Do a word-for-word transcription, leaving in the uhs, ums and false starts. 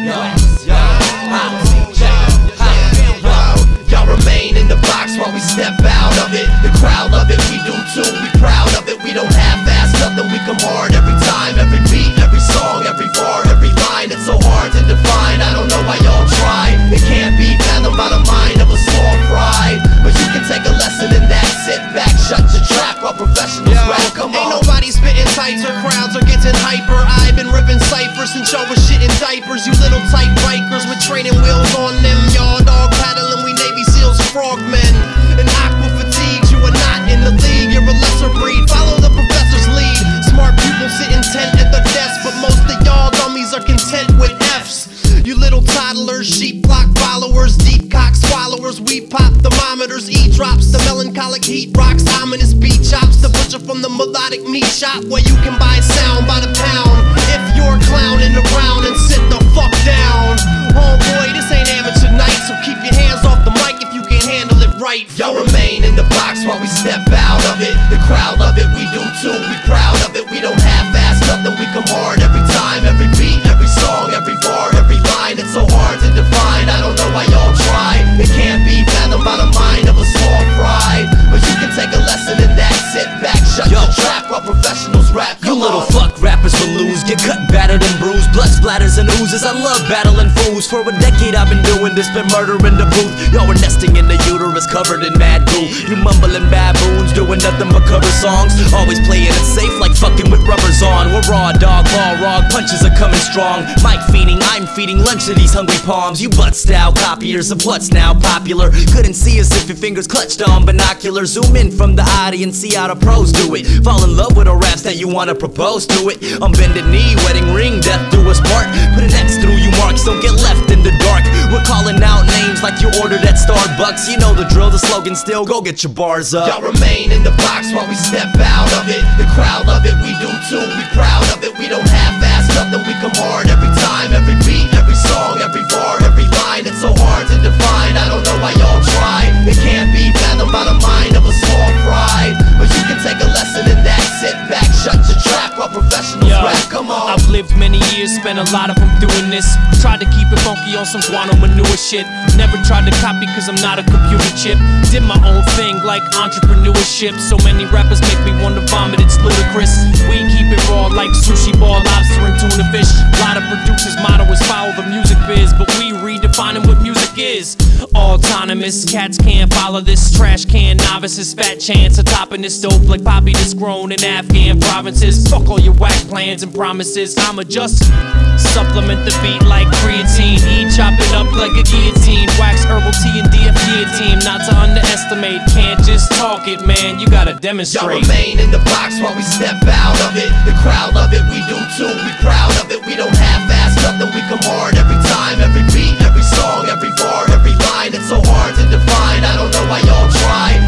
yo, yo, ha, check, ha, yo. Y'all remain in the box while we step out of it. The crowd love it, we do too, we proud of it. We don't half-ass nothing, we come hard every time. Every beat, every song, every bar, every line. It's so hard to define, I don't know why y'all try. It can't be fathomed by the mind of a small fry. But you can take a lesson in that. Sit back, shut your trap while professionals Yo, rap, come ain't on. nobody spitting tighter, crowds are getting hyper. I've been ripping ciphers since y'all was shitting diapers. You little tight bikers with training wheels on them. Y'all dog paddling, we Navy SEALs, frogmen. And aqua fatigues, you are not in the league, you're a lesser breed. Follow the professor's lead. Smart people sit intent at the desk, but most of y'all dummies are content with F's. You little toddlers, sheep block followers, deep cock swallowers. We pop thermometers, E drops, the melancholic heat rocks, ominous beat chops. The butcher from the melodic meat shop, where you can buy sound by the pound. If you're clowning around, and sit the fuck down. Homeboy, this ain't amateur night, so keep your hands off the mic if you can't handle it right. Y'all remain in the box while we step out of it. The crowd love it, we do too, we proud of it. We don't half-ass nothing, we come hard every time. Every beat, every song, every bar, every line. It's so hard to define, I don't know why y'all try. It can't be fathomed by the mind of a small fry. But you can take a lesson in that. Sit back, shut Yo. your trap while professionals rap. You Come little on. fuck rappers will lose, get cut, battered and bruised, blood splatters and oozes. I love battling fools. For a decade I've been doing this, been murder in the booth. Y'all were nesting in the uterus, covered in mad goo. You mumbling baboons, doing nothing but cover songs. Always playing it safe like fucking with rubbers on. We're raw dog, ball rog, punches are coming strong. Mic feeding, I'm feeding lunch to these hungry palms. You butt style copiers of what's now popular. Couldn't see us if your fingers clutched on binoculars. Zoom in from the audience, see how the pros do it. Fall in love with the raps that you wanna propose to it. On bended knee, wedding ring, death do us part. Put an X through you marks, don't get left in the dark. We're calling out names like you ordered at Starbucks. You know the drill, the slogan still, go get your bars up. Y'all remain in the box while we step out of it. The crowd love it, we do too, we proud of it. We don't half-ass nothing, we come hard every time. Every beat, every song, every bar, every line. It's so hard to define, I don't know why y'all try. It can't be fathomed by the mind of a small fry. But you can take a lesson in that. Sit back, shut your trap while professionals Yo, rap, come on. I've lived many years, spent a lot of them doing this. Tried to keep it funky on some guano manure shit. Never tried to copy cause I'm not a computer chip. Did my own thing like entrepreneurship. So many rappers make me wanna vomit, it's ludicrous. We keep it raw like sushi ball, lobster and tuna fish. A lot of producers' motto is follow the music biz, but we redefining what music is. Autonomous, cats can't follow this. Trash can novices, fat chance of topping this dope like poppy that's grown in Afghan provinces. Fuck all your whack plans and promises, I'ma just supplement the beat like creatine. E chopping up like a guillotine. Wax herbal tea and D F guillotine. Not to underestimate, can't just talk it, man, you gotta Y'all demonstrate. remain in the box while we step out of it. The crowd love it, we do too, we proud of it. We don't half-ass nothing, we come hard every time. Every beat, every song, every bar, every line. It's so hard to define, I don't know why y'all try.